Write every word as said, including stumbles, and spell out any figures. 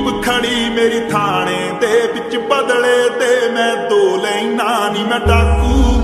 jeep खड़ी मेरी थाने दे विच बदले ते मैं दो लैना नी मैं डाकू